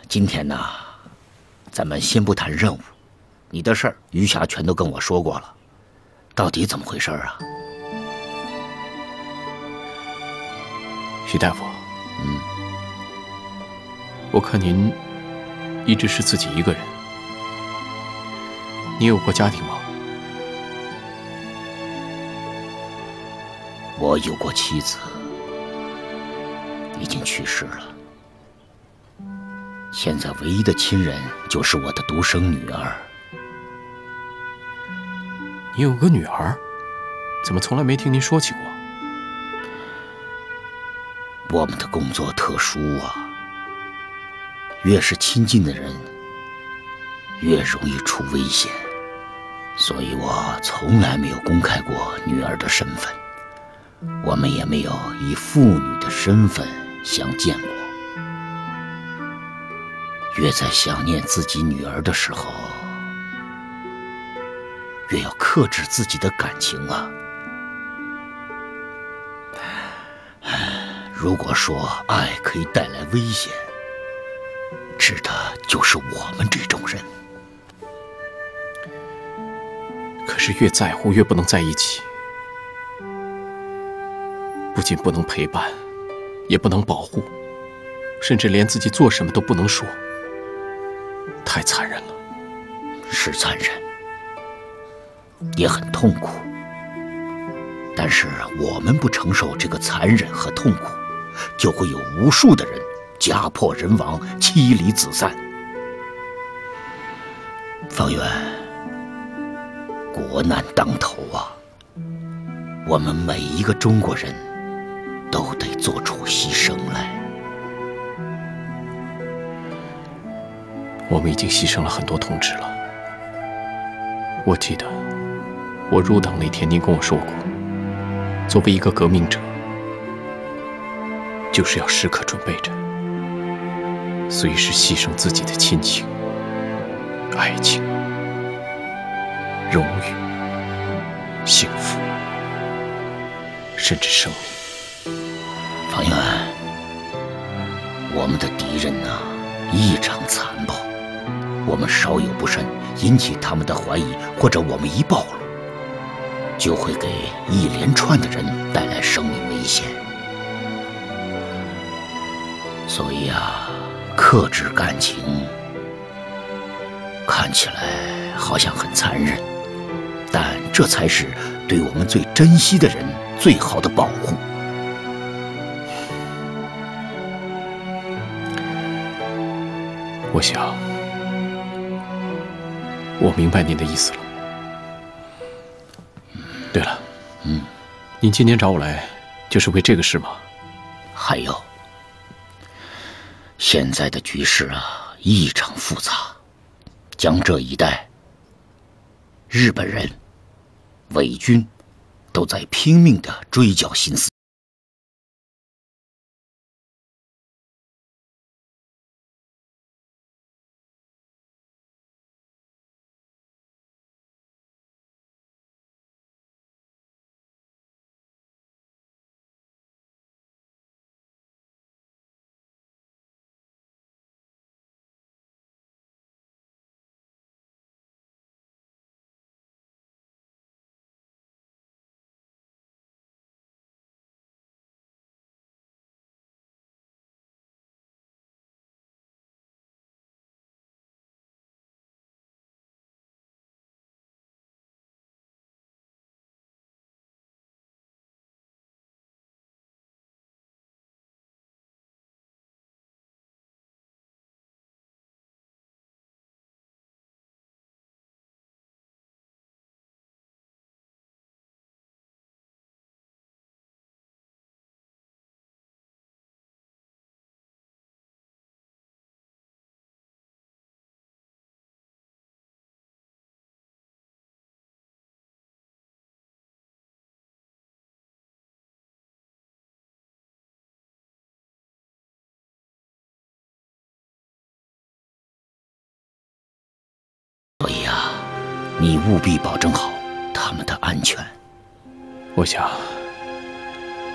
今天呢，咱们先不谈任务，你的事儿余霞全都跟我说过了，到底怎么回事啊？ 徐大夫，我看您一直是自己一个人，你有过家庭吗？ 我有过妻子，已经去世了。现在唯一的亲人就是我的独生女儿。 你有个女儿，怎么从来没听您说起过？ 我们的工作特殊啊，越是亲近的人，越容易出危险，所以我从来没有公开过女儿的身份，我们也没有以父女的身份相见过。越在想念自己女儿的时候，越要克制自己的感情啊。如果说爱可以带来危险，指的就是我们这种人。 可是越在乎越不能在一起，不仅不能陪伴，也不能保护，甚至连自己做什么都不能说，太残忍了。 是残忍，也很痛苦，但是我们不承受这个残忍和痛苦，就会有无数的人家破人亡，妻离子散。方圆，国难当头啊，我们每一个中国人都得做出牺牲来。 我们已经牺牲了很多同志了。我记得我入党那天您跟我说过，作为一个革命者，就是要时刻准备着随时牺牲自己的亲情、爱情、荣誉、幸福，甚至生命。 方圆，我们的敌人呢，异常残暴，我们稍有不慎，引起他们的怀疑，或者我们一暴露，就会给一连串的人带来生命危险。所以啊，克制感情看起来好像很残忍，但这才是对我们最珍惜的人最好的保护。 我想，我明白您的意思了。对了，您今天找我来，就是为这个事吗？ 还有，现在的局势啊，异常复杂。江浙一带，日本人、伪军都在拼命地追剿新四。所以啊，你务必保证好他们的安全。 我想，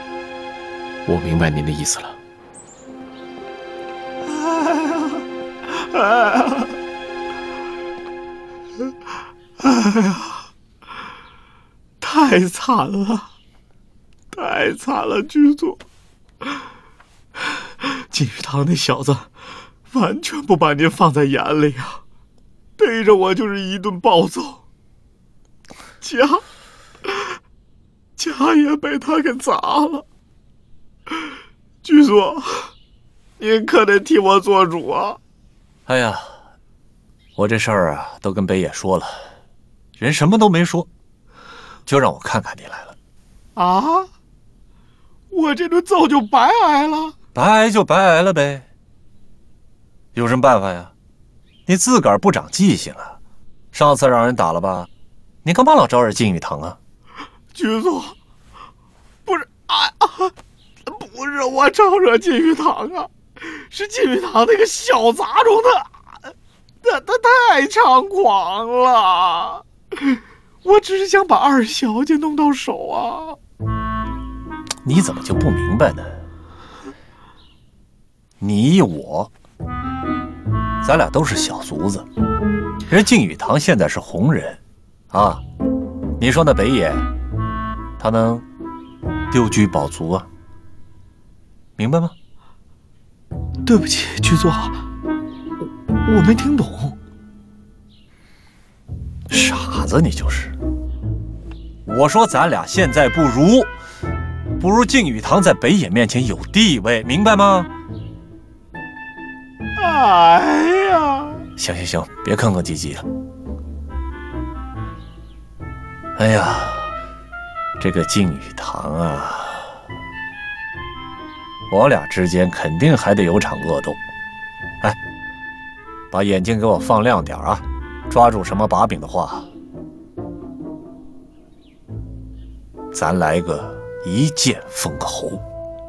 我明白您的意思了。 哎呀，太惨了，太惨了，局座！金玉堂那小子完全不把您放在眼里啊，逮着我就是一顿暴揍，家也被他给砸了。局座，您可得替我做主啊！ 哎呀，我这事儿啊都跟北野说了，人什么都没说，就让我看看你来了。 啊！我这顿揍就白挨了？ 白挨就白挨了呗，有什么办法呀？你自个儿不长记性啊！上次让人打了吧？你干嘛老招惹金玉堂啊？ 局座，不是不是我招惹金玉堂啊，是金玉堂那个小杂种他太猖狂了。我只是想把二小姐弄到手啊。 你怎么就不明白呢？你我，咱俩都是小卒子，人靖宇堂现在是红人，啊，你说那北野，他能丢车保卒啊？明白吗？ 对不起，局座，我没听懂。 傻子，你就是。我说咱俩现在不如靖宇堂在北野面前有地位，明白吗？ 哎呀！ 行，别吭吭唧唧了。哎呀，这个靖宇堂啊，我俩之间肯定还得有场恶斗。哎，把眼睛给我放亮点啊！抓住什么把柄的话，咱来个一剑封喉。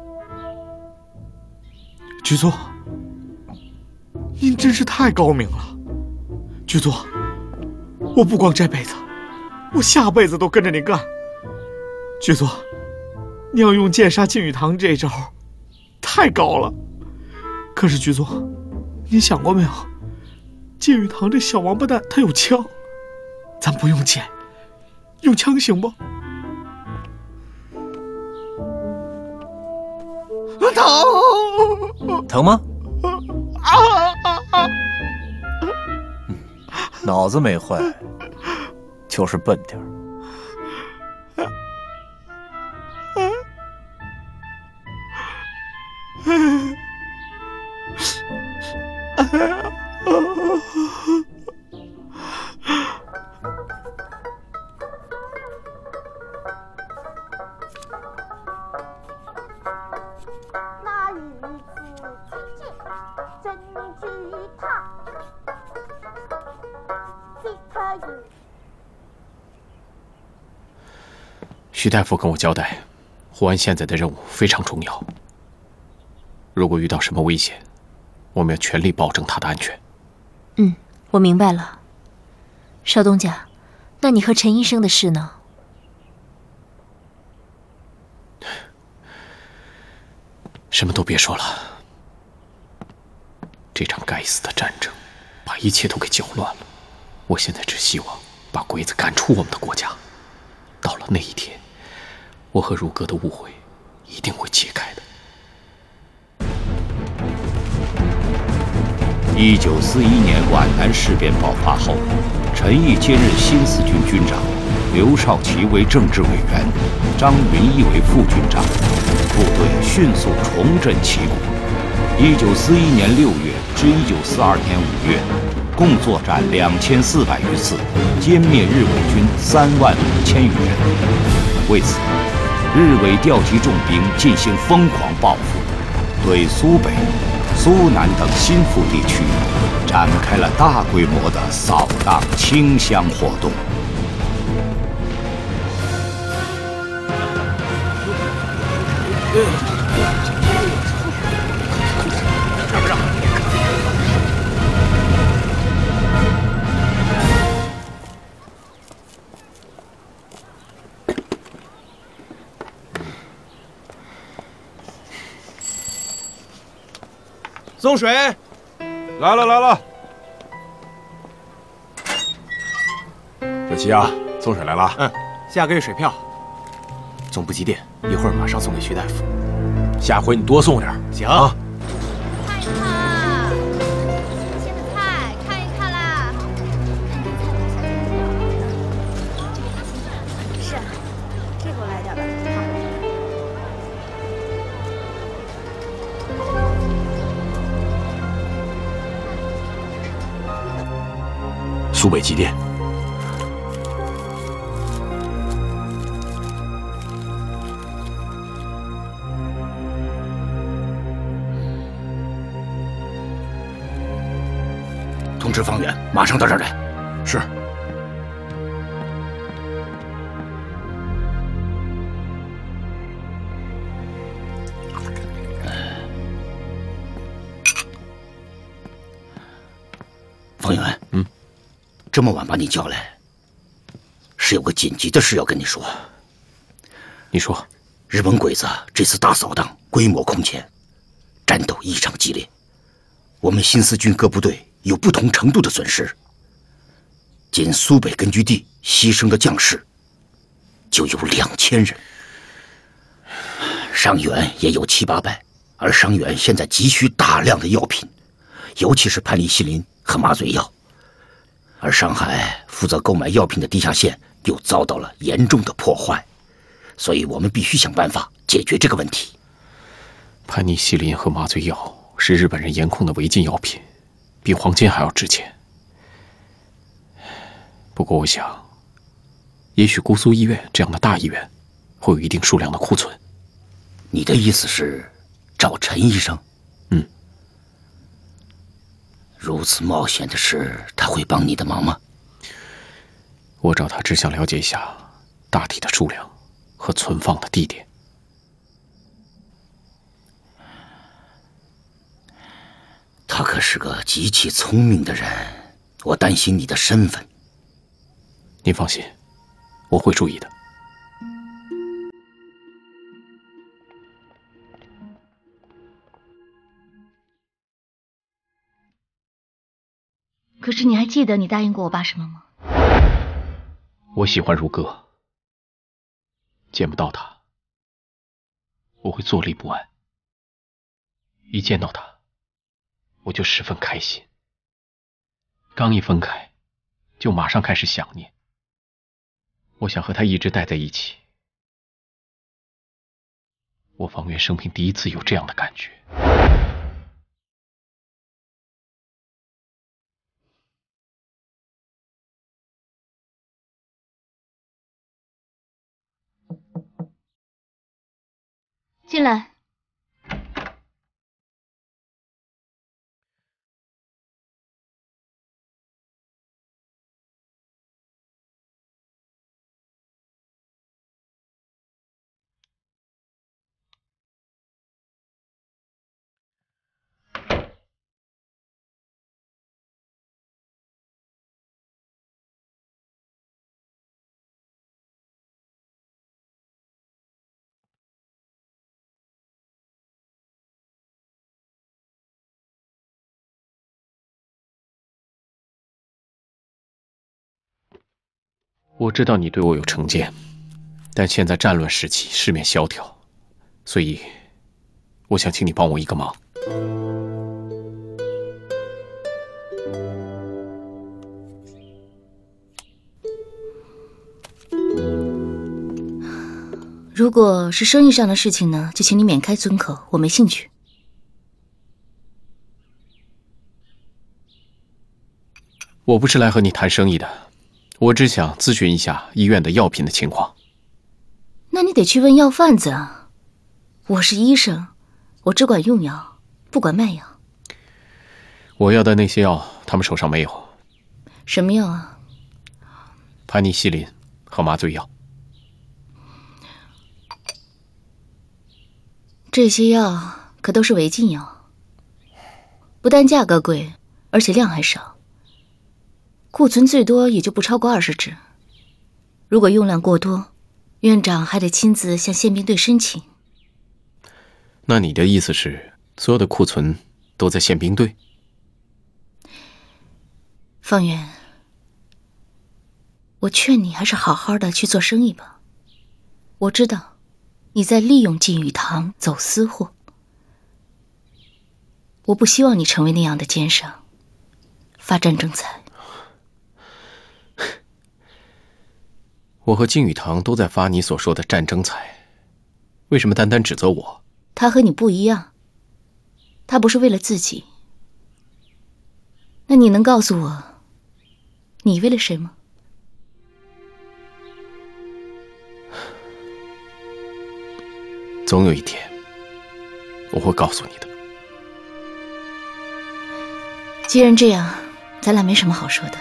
局座，您真是太高明了。局座，我不光这辈子，我下辈子都跟着您干。局座，你要用剑杀靖宇堂这招，太高了。可是局座，您想过没有？靖宇堂这小王八蛋，他有枪，咱不用剑，用枪行不？ 疼吗？脑子没坏，就是笨点儿。 徐大夫跟我交代，胡安现在的任务非常重要。如果遇到什么危险，我们要全力保证他的安全。 我明白了。邵东家，那你和陈医生的事呢？ 什么都别说了。这场该死的战争，把一切都给搅乱了。我现在只希望把鬼子赶出我们的国家。到了那一天，我和如歌的误会一定会解开的。 1941年皖南事变爆发后，陈毅接任新四军军长，刘少奇为政治委员，张云逸为副军长，部队迅速重振旗鼓。1941年6月至1942年5月，共作战2400余次，歼灭日伪军35000余人。为此，日伪调集重兵进行疯狂报复，对苏北、苏南等心腹地区展开了大规模的扫荡清乡活动。 送水，来了。 小齐啊，送水来了。 嗯，下个月水票。 总部急电，一会儿马上送给徐大夫。 下回你多送点。 行啊。 看一看啊，新鲜的菜，看一看啦。是，这给我来点吧。 好。苏北急电。 通知方圆，马上到这儿来。 是。 方圆，这么晚把你叫来，是有个紧急的事要跟你说。 你说， 日本鬼子这次大扫荡规模空前，战斗异常激烈，我们新四军各部队有不同程度的损失。仅苏北根据地牺牲的将士就有2000人，伤员也有7、800，而伤员现在急需大量的药品，尤其是盘尼西林和麻醉药。而上海负责购买药品的地下线又遭到了严重的破坏，所以我们必须想办法解决这个问题。 盘尼西林和麻醉药是日本人严控的违禁药品，比黄金还要值钱。不过我想，也许姑苏医院这样的大医院会有一定数量的库存。 你的意思是找陈医生？如此冒险的事，他会帮你的忙吗？ 我找他只想了解一下大体的数量和存放的地点。 他可是个极其聪明的人，我担心你的身份。 您放心，我会注意的。 可是你还记得你答应过我爸什么吗？ 我喜欢如歌，见不到他，我会坐立不安；一见到他，我就十分开心。刚一分开，就马上开始想念。我想和他一直待在一起。我方圆生平第一次有这样的感觉。 进来。 我知道你对我有成见，但现在战乱时期，市面萧条，所以我想请你帮我一个忙。 如果是生意上的事情呢，就请你免开尊口，我没兴趣。 我不是来和你谈生意的，我只想咨询一下医院的药品的情况。 那你得去问药贩子啊。我是医生，我只管用药，不管卖药。 我要的那些药，他们手上没有。 什么药啊？ 盘尼西林和麻醉药。 这些药可都是违禁药，不但价格贵，而且量还少，库存最多也就不超过20支。如果用量过多，院长还得亲自向宪兵队申请。 那你的意思是，所有的库存都在宪兵队？ 方圆， 我劝你还是好好的去做生意吧。我知道你在利用金玉堂走私货，我不希望你成为那样的奸商，发战争财。 我和金玉堂都在发你所说的战争财，为什么单单指责我？ 他和你不一样，他不是为了自己。那你能告诉我，你为了谁吗？ 总有一天，我会告诉你的。 既然这样，咱俩没什么好说的。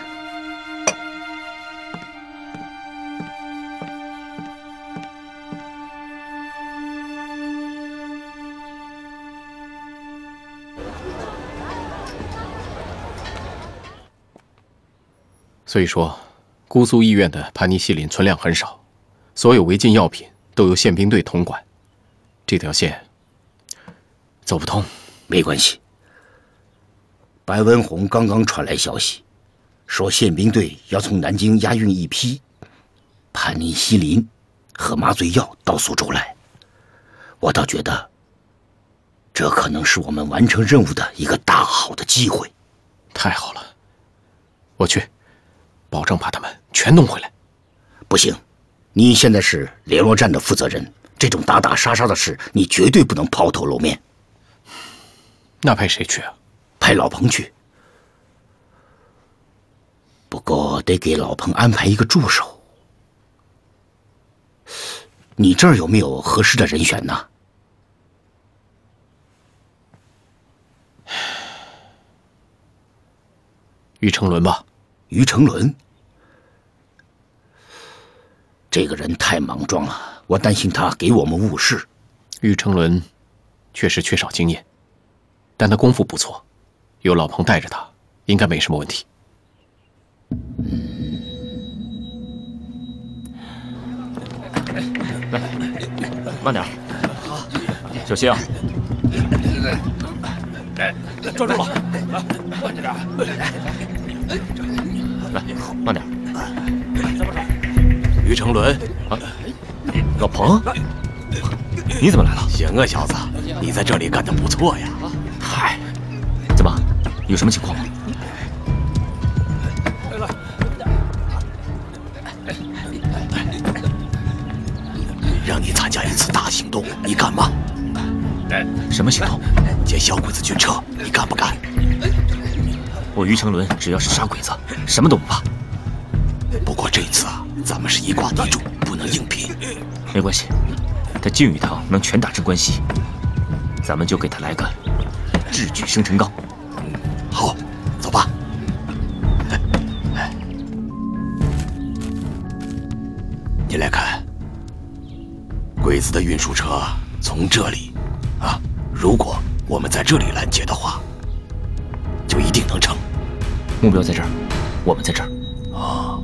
所以说，姑苏医院的盘尼西林存量很少，所有违禁药品都由宪兵队统管。这条线走不通。 没关系。白文宏刚刚传来消息，说宪兵队要从南京押运一批盘尼西林和麻醉药到苏州来。我倒觉得，这可能是我们完成任务的一个大好的机会。 太好了，我去，保证把他们全弄回来。 不行，你现在是联络站的负责人，这种打打杀杀的事，你绝对不能抛头露面。 那派谁去啊？ 派老彭去。不过得给老彭安排一个助手。你这儿有没有合适的人选呢？ 于成伦吧。 于成伦，这个人太莽撞了，我担心他给我们误事。 于成伦确实缺少经验，但他功夫不错，有老彭带着他，应该没什么问题。 来，慢点，好，小心啊！ 抓住了， 来，慢点。 于成伦， 啊，老彭，你怎么来了？ 行啊，小子，你在这里干得不错呀。 嗨，怎么，有什么情况吗？ 让你参加一次大行动，你敢吗？ 什么行动？ 劫小鬼子军车，你敢不敢？ 我于成伦只要是杀鬼子，什么都不怕。 不过这次啊，咱们是一挂地主，不能硬拼。 没关系，他靖宇堂能拳打镇关西，咱们就给他来个智取生辰纲。 好，走吧。你来看，鬼子的运输车从这里啊，如果我们在这里拦截的话，就一定能成。 目标在这儿，我们在这儿。 啊。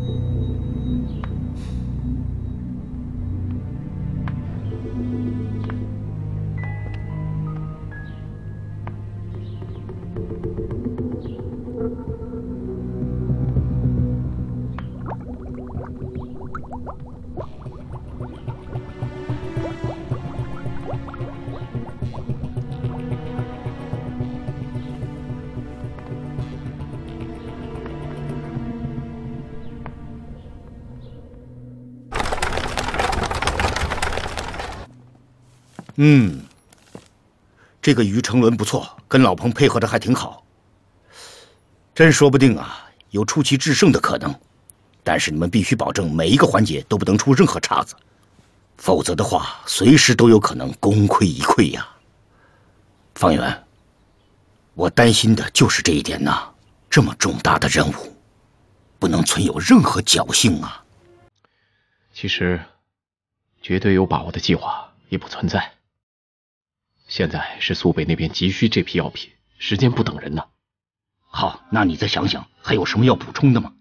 这个于成伦不错，跟老彭配合的还挺好。真说不定啊，有出奇制胜的可能。但是你们必须保证每一个环节都不能出任何岔子，否则的话，随时都有可能功亏一篑呀。方圆，我担心的就是这一点呐。这么重大的任务，不能存有任何侥幸啊。 其实，绝对有把握的计划也不存在。现在是苏北那边急需这批药品，时间不等人呢。 好，那你再想想，还有什么要补充的吗？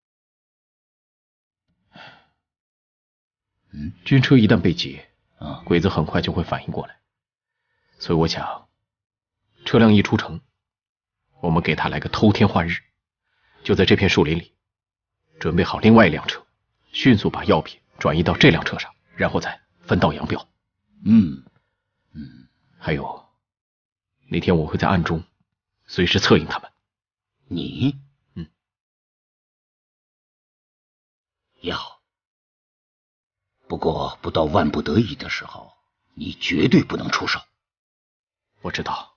军车一旦被劫，鬼子很快就会反应过来，所以我想，车辆一出城，我们给他来个偷天换日，就在这片树林里， 准备好另外一辆车，迅速把药品转移到这辆车上，然后再分道扬镳。还有，那天我会在暗中随时策应他们。 你？要。不过不到万不得已的时候，你绝对不能出手。 我知道。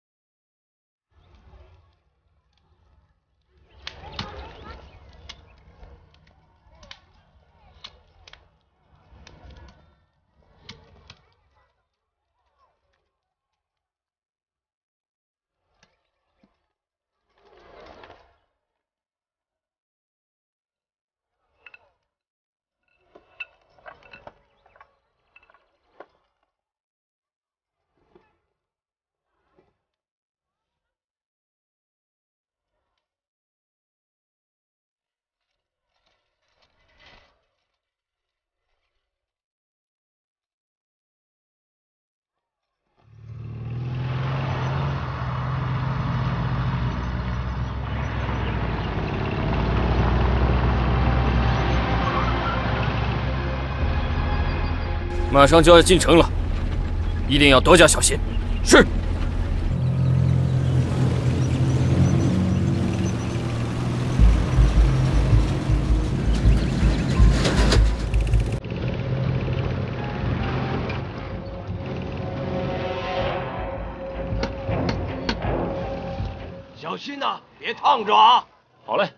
马上就要进城了，一定要多加小心。是。 小心呐，别烫着啊！ 好嘞。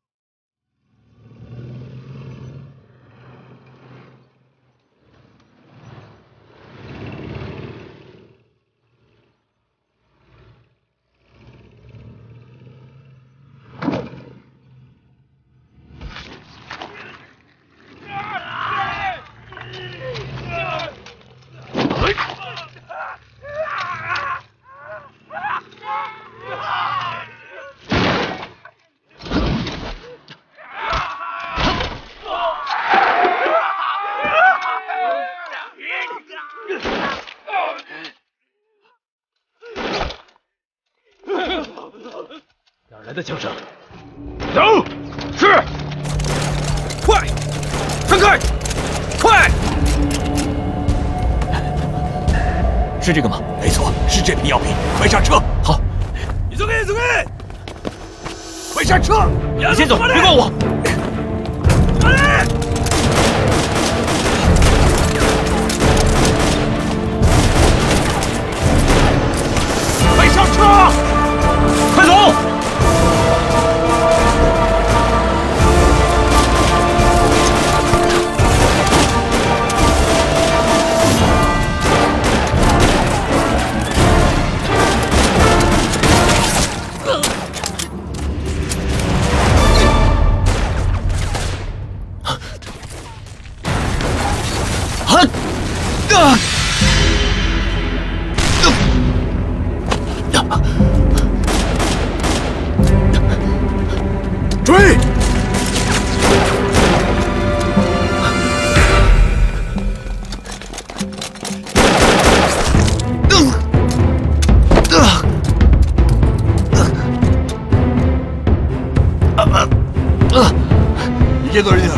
哪来的枪声？ 走！是。快！闪开！快！ 是这个吗？ 没错，是这批药品。快上车！ 好。 你走开，走开！ 快上车！ 你先走，别管我。 快上车！ 快走！ 追！이게 너희들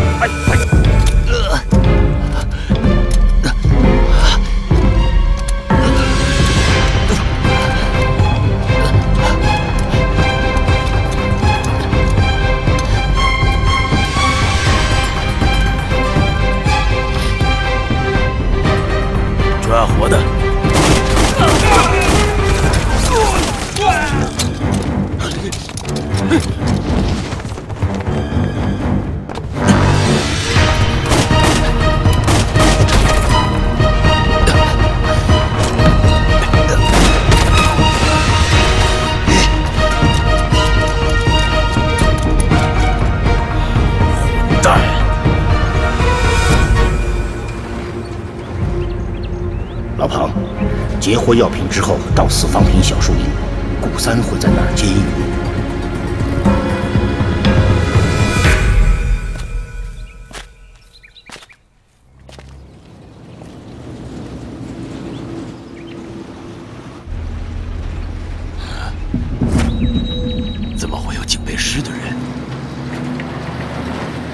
抓活的。 老庞，截获药品之后，到四方坪小树林，顾三会在那儿接应你。 怎么会有警备师的人？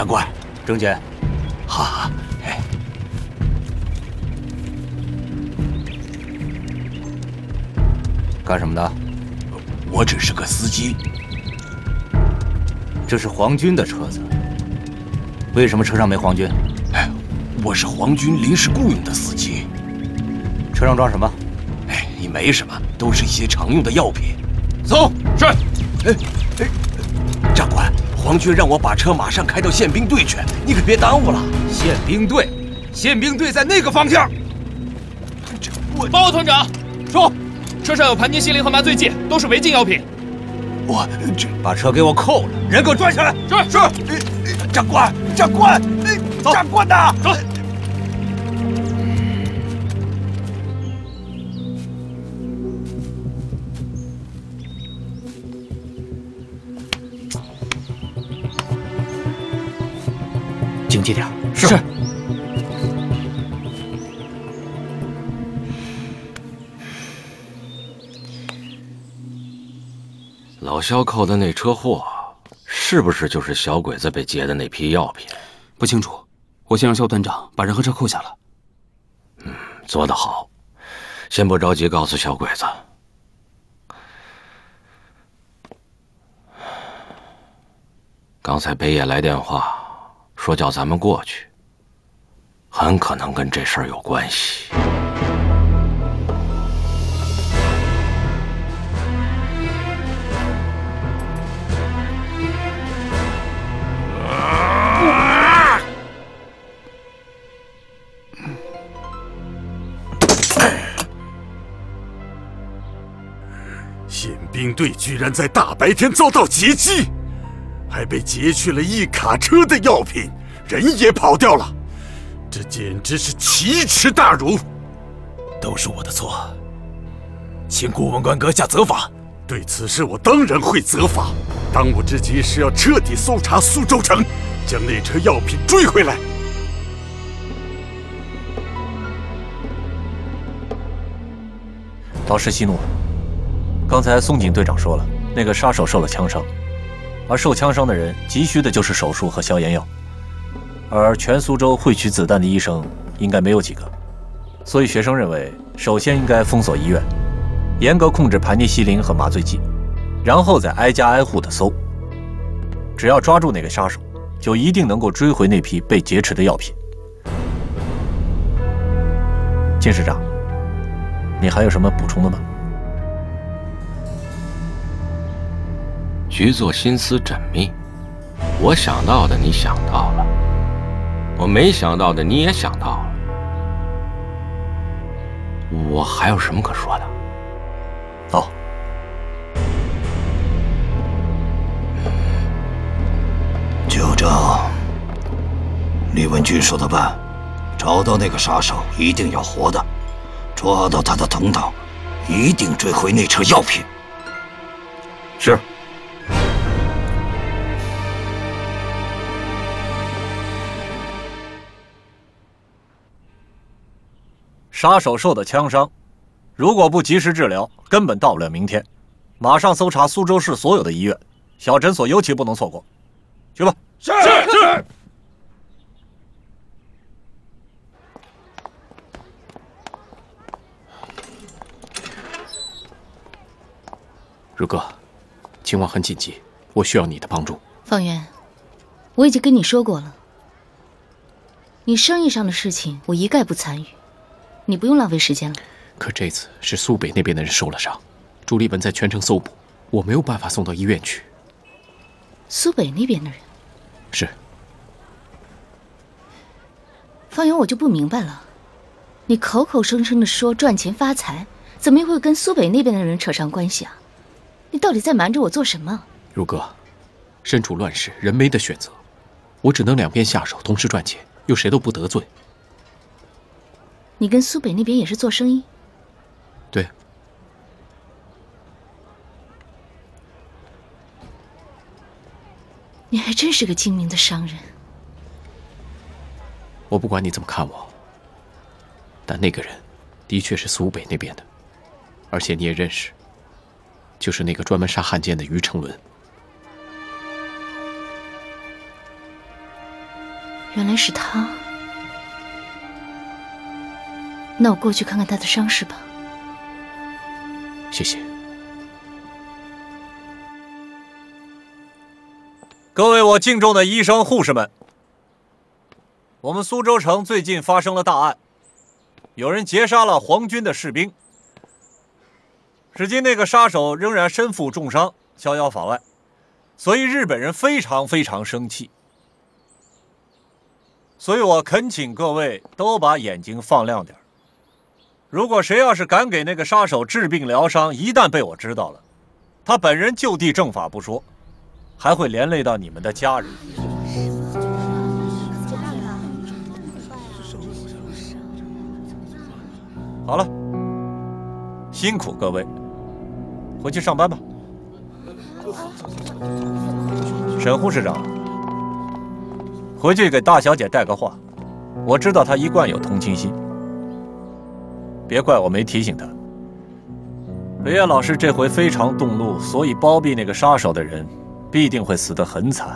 长官， 郑姐， 哈，哎， 干什么的？ 我只是个司机。 这是皇军的车子，为什么车上没皇军？ 哎，我是皇军临时雇佣的司机。 车上装什么？ 哎，没什么，都是一些常用的药品。 走，是。 长官，皇军让我把车马上开到宪兵队去，你可别耽误了。 宪兵队，宪兵队在那个方向。报告团长，说，车上有盘尼西林和麻醉剂，都是违禁药品。 把车给我扣了，人给我拽下来。 是。长官，长官，长官呐！ 走。 警戒点。 是。 老肖扣的那车货，是不是就是小鬼子被劫的那批药品？ 不清楚，我先让肖团长把人和车扣下了。 做得好，先不着急告诉小鬼子。刚才北野来电话，说叫咱们过去，很可能跟这事儿有关系。 宪兵队居然在大白天遭到劫机，还被劫去了一卡车的药品，人也跑掉了，这简直是奇耻大辱！ 都是我的错，请顾文官阁下责罚。 对此事我当然会责罚。当务之急是要彻底搜查苏州城，将那车药品追回来。 导师息怒了。刚才松井队长说了，那个杀手受了枪伤，而受枪伤的人急需的就是手术和消炎药，而全苏州会取子弹的医生应该没有几个，所以学生认为，首先应该封锁医院，严格控制盘尼西林和麻醉剂，然后再挨家挨户的搜。只要抓住那个杀手，就一定能够追回那批被劫持的药品。金师长，你还有什么补充的吗？ 局座心思缜密，我想到的你想到了，我没想到的你也想到了，我还有什么可说的？ 哦， 就照李文军说的办，找到那个杀手一定要活的，抓到他的同党，一定追回那车药品。 是。 杀手受的枪伤，如果不及时治疗，根本到不了明天。马上搜查苏州市所有的医院，小诊所尤其不能错过。去吧。 是。 如哥，情况很紧急，我需要你的帮助。 方圆，我已经跟你说过了，你生意上的事情我一概不参与。你不用浪费时间了。 可这次是苏北那边的人受了伤，朱立文在全城搜捕，我没有办法送到医院去。 苏北那边的人？ 是。 方圆，我就不明白了，你口口声声的说赚钱发财，怎么会跟苏北那边的人扯上关系啊？你到底在瞒着我做什么？ 如哥，身处乱世，人没得选择，我只能两边下手，同时赚钱，又谁都不得罪。 你跟苏北那边也是做生意？ 对。 你还真是个精明的商人。 我不管你怎么看我，但那个人的确是苏北那边的，而且你也认识，就是那个专门杀汉奸的于成伦。 原来是他。那我过去看看他的伤势吧。 谢谢。 各位我敬重的医生护士们，我们苏州城最近发生了大案，有人劫杀了皇军的士兵，至今那个杀手仍然身负重伤，逍遥法外，所以日本人非常生气。所以我恳请各位都把眼睛放亮点。如果谁要是敢给那个杀手治病疗伤，一旦被我知道了，他本人就地正法不说，还会连累到你们的家人。好了，辛苦各位，回去上班吧。沈护士长，回去给大小姐带个话，我知道她一贯有同情心，别怪我没提醒她。北野老师这回非常动怒，所以包庇那个杀手的人必定会死得很惨。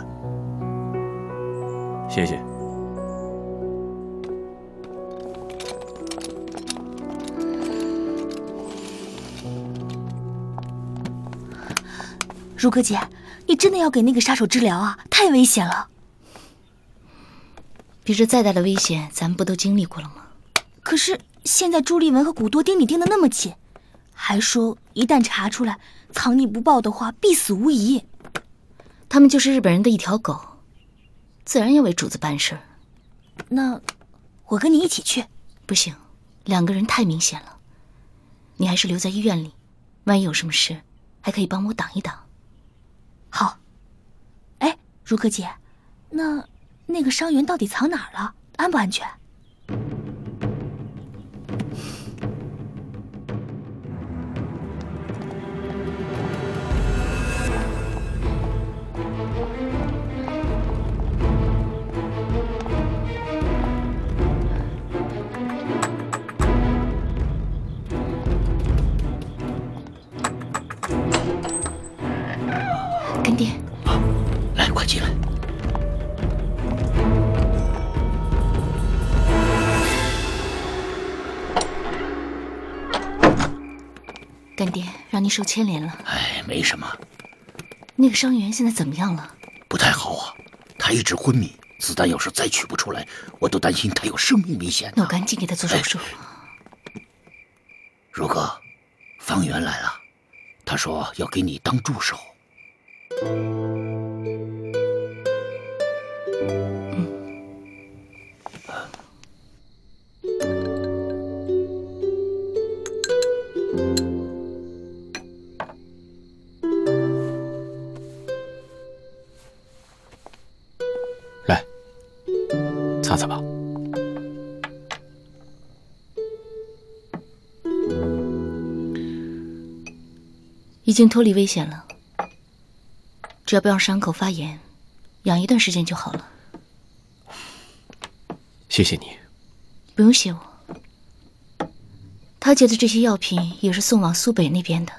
谢谢。 如歌姐，你真的要给那个杀手治疗啊？太危险了！ 比这再大的危险，咱们不都经历过了吗？ 可是现在朱丽文和古多盯你盯得那么紧，还说一旦查出来，藏匿不报的话，必死无疑。 他们就是日本人的一条狗，自然要为主子办事儿。 那我跟你一起去。 不行，2个人太明显了。你还是留在医院里，万一有什么事，还可以帮我挡一挡。 好。哎，如歌姐，那个伤员到底藏哪儿了？安不安全？ 干爹， 来，快进来。 干爹，让您受牵连了。 哎，没什么。 那个伤员现在怎么样了？ 不太好啊，他一直昏迷，子弹要是再取不出来，我都担心他有生命危险。 那我赶紧给他做手术。 如哥，方圆来了，他说要给你当助手。 来，擦擦吧。 已经脱离危险了，只要不让伤口发炎，养一段时间就好了。 谢谢你。 不用谢我。他劫的这些药品也是送往苏北那边的，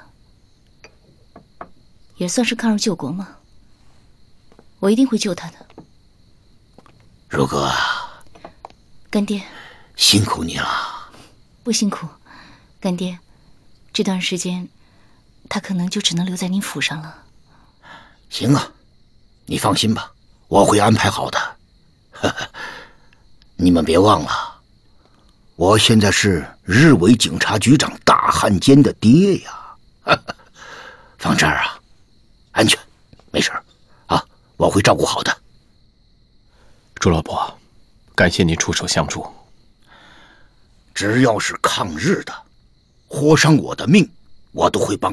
也算是抗日救国嘛。我一定会救他的。 如哥， 干爹， 辛苦你了。 不辛苦，干爹，这段时间他可能就只能留在您府上了。 行啊，你放心吧，我会安排好的。呵呵，你们别忘了，我现在是日伪警察局长大汉奸的爹呀。呵呵，放这儿啊，安全，没事啊，我会照顾好的。 朱老伯，感谢您出手相助。 只要是抗日的，活伤我的命，我都会帮。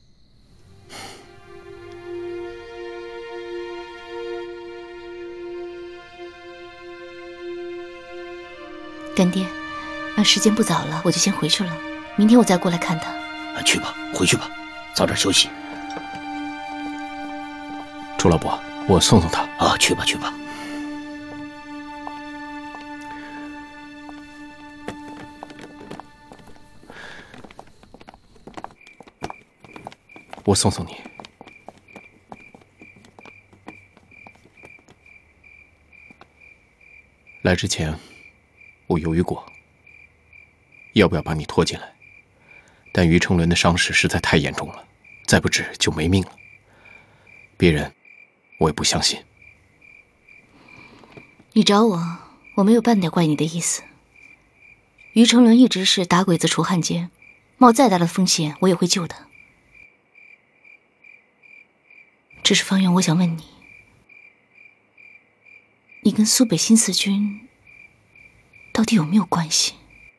干爹，时间不早了，我就先回去了。明天我再过来看他。 去吧，回去吧，早点休息。 朱老伯，我送送他。 啊，去吧，去吧。 我送送你。 来之前，我犹豫过，要不要把你拖进来，但于成伦的伤势实在太严重了，再不治就没命了。别人，我也不相信。 你找我，我没有半点怪你的意思。于成伦一直是打鬼子除汉奸，冒再大的风险，我也会救他。只是方圆，我想问你，你跟苏北新四军到底有没有关系？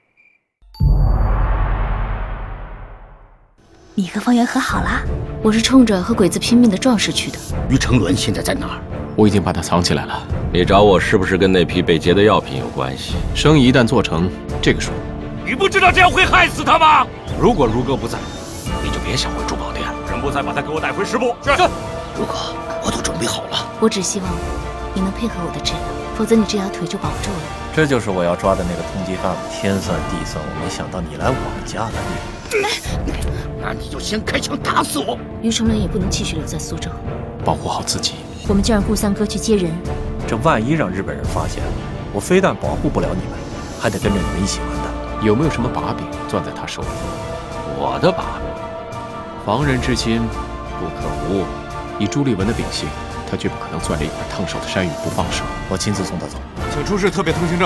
你和方圆和好啦？ 我是冲着和鬼子拼命的壮士去的。 于成伦现在在哪儿？ 我已经把他藏起来了。 你找我是不是跟那批被劫的药品有关系？ 生意一旦做成，这个数。 你不知道这样会害死他吗？ 如果如哥不在，你就别想回珠宝店了。 人不在，把他给我带回师部。是。 如哥，我都准备好了。 我只希望你能配合我的治疗，否则你这条腿就保不住了。 这就是我要抓的那个通缉犯。天算地算，我没想到你来我家了， 那你就先开枪打死我！ 于成伦也不能继续留在苏州， 保护好自己。 我们就让顾三哥去接人。 这万一让日本人发现了，我非但保护不了你们，还得跟着你们一起完蛋。 有没有什么把柄攥在他手里？ 我的把柄， 防人之心不可无。以朱立文的秉性，他绝不可能攥着一块烫手的山芋不放手。 我亲自送他走。 请出示特别通行证。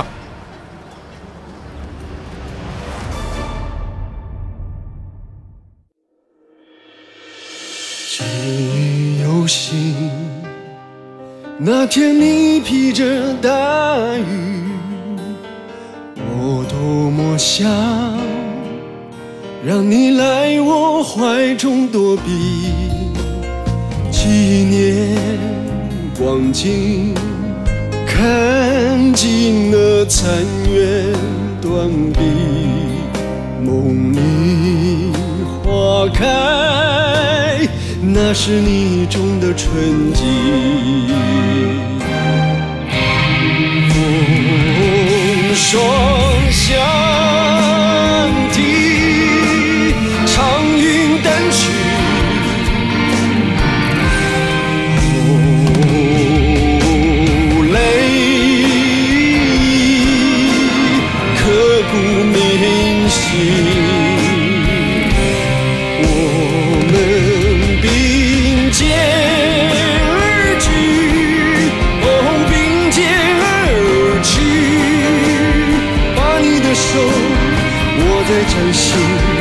记忆犹新，那天你披着大雨，我多么想让你来我怀中躲避。几年光景，看尽了残垣断壁，梦里花开，那是你种的春季。风霜相替，长云淡去，后泪刻骨铭心。掌心。